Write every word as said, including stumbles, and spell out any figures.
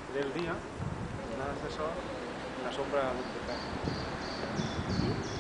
del día, nada de sol, la sombra del pecado.